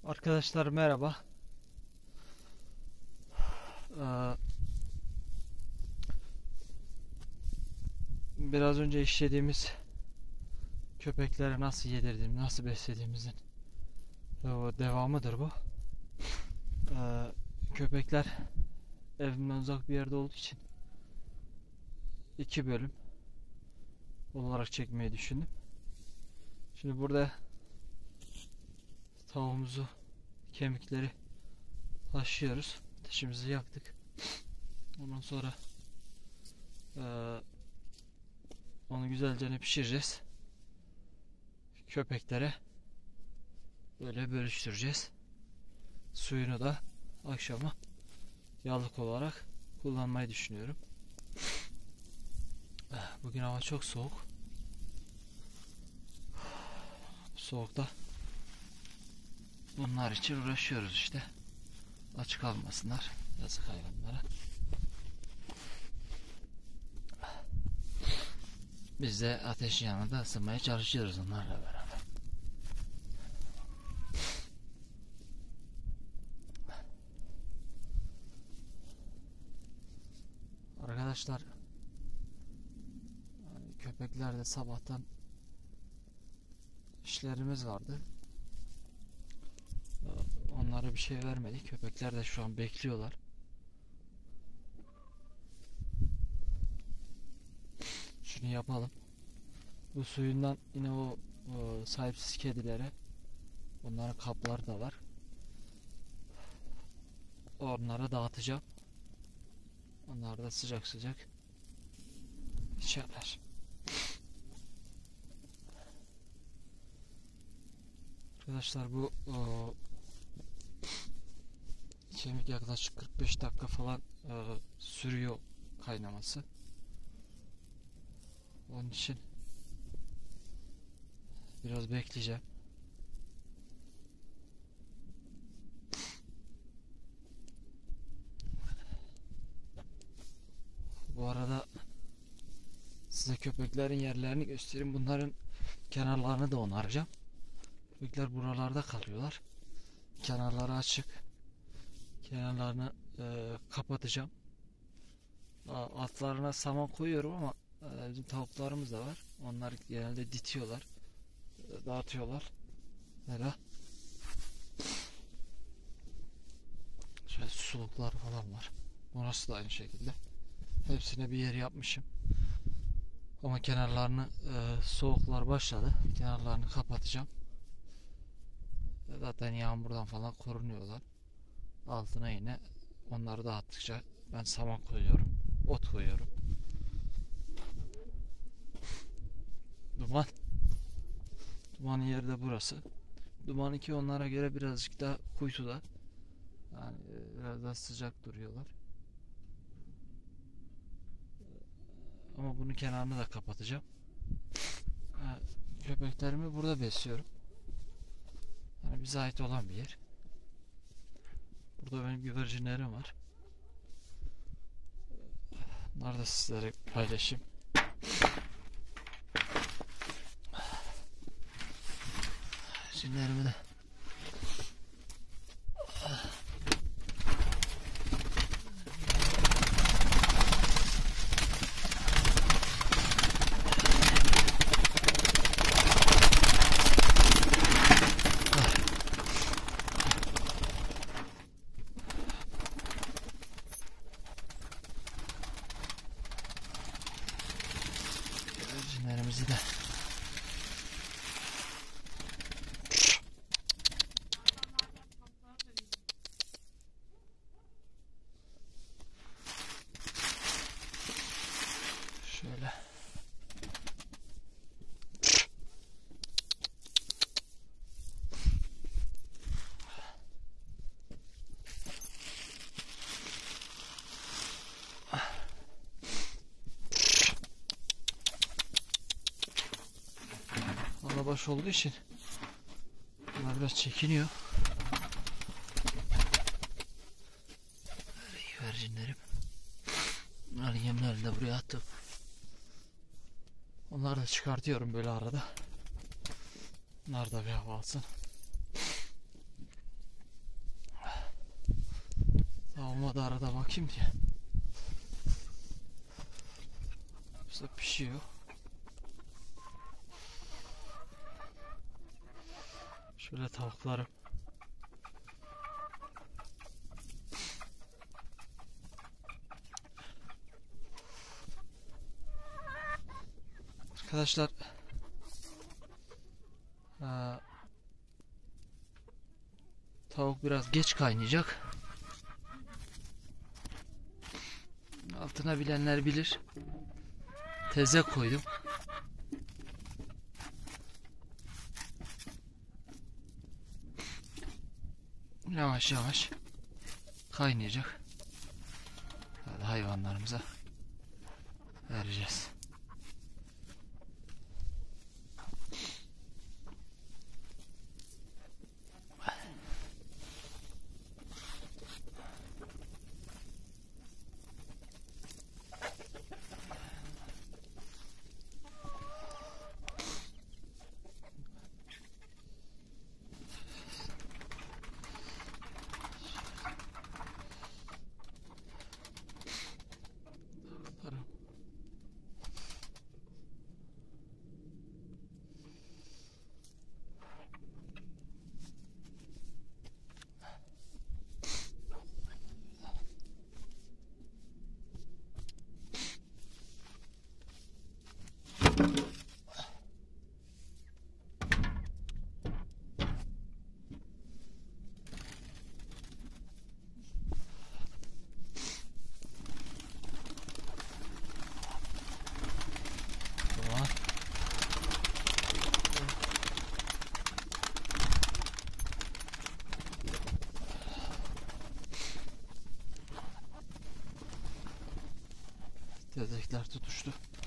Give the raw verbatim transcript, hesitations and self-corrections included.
Arkadaşlar merhaba. Ee, biraz önce işlediğimiz köpeklere nasıl yedirdiğim, nasıl beslediğimizin o devamıdır bu. Ee, köpekler evimden uzak bir yerde olduğu için iki bölüm olarak çekmeyi düşündüm. Şimdi burada tavuğumuzu, kemikleri haşlıyoruz. Ateşimizi yaktık. Ondan sonra e, onu güzelce pişireceğiz. Köpeklere böyle bölüştüreceğiz. Suyunu da akşama yağlık olarak kullanmayı düşünüyorum. Bugün hava çok soğuk. Soğukta bunlar için uğraşıyoruz işte. Aç kalmasınlar yazık hayvanlara. Biz de ateşin yanında ısınmaya çalışıyoruz onlarla beraber. Arkadaşlar, köpeklerde sabahtan işlerimiz vardı. Onlara bir şey vermedik. Köpekler de şu an bekliyorlar. Şunu yapalım. Bu suyundan yine o, o sahipsiz kedilere, onların kapları da var, onlara dağıtacağım. Onlar da sıcak sıcak içerler. Arkadaşlar, bu o, kemik yaklaşık kırk beş dakika falan e, sürüyor kaynaması. Onun için biraz bekleyeceğim. Bu arada size köpeklerin yerlerini göstereyim. Bunların kenarlarını da onaracağım. Köpekler buralarda kalıyorlar. Kenarları açık. Kenarlarını e, kapatacağım. Altlarına saman koyuyorum ama e, bizim tavuklarımız da var. Onlar genelde ditiyorlar. E, dağıtıyorlar. Böyle. Şöyle suluklar falan var. Burası da aynı şekilde. Hepsine bir yer yapmışım. Ama kenarlarını e, soğuklar başladı. Kenarlarını kapatacağım. Zaten yağmurdan falan korunuyorlar. Altına yine onları dağıttıkça ben saman koyuyorum. Ot koyuyorum. Duman. Dumanın yeri de burası. Duman iki onlara göre birazcık daha kuytuda. Yani biraz daha sıcak duruyorlar. Ama bunun kenarını da kapatacağım. Köpeklerimi burada besliyorum. Yani bize ait olan bir yer. Burada benim güvercinlerim var. Bunları da sizlere paylaşayım. Güvercinlerimi de güvercinlerimizi de şöyle alabaş olduğu için bunlar biraz çekiniyor. Güvercinlerim. Bunların yemlerini de buraya attım. Onları da çıkartıyorum böyle arada. Bunlar da bir hava alsın. Olmadı arada bakayım diye. Yoksa pişiyor. Şöyle tavuklarım. Arkadaşlar aa, tavuk biraz geç kaynayacak. Altına bilenler bilir. Teze koydum. Yavaş yavaş kaynayacak. Hadi hayvanlarımıza vereceğiz. Tamam. Tezekler tutuştu.